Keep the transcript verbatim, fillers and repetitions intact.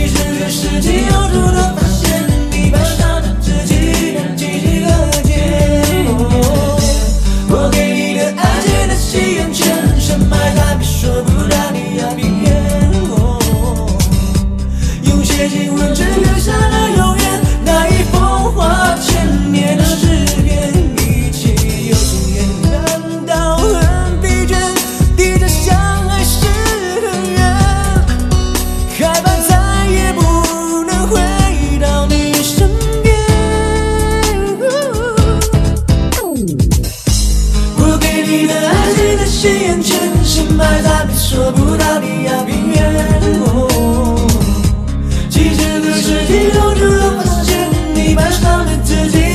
其实这世界有主动发现你把伤的自己几几个结。我给你的爱写的心眼全深埋在别说不让你要平原。用写进文字留下了永远，那一封话千年的诗篇，一切又重演。难道很疲倦，低着想还是很远，害怕再也不能回到你身边。我给你的爱写的心眼全深埋在别说不到你要平原。其实这世界有主动发现你把伤的自己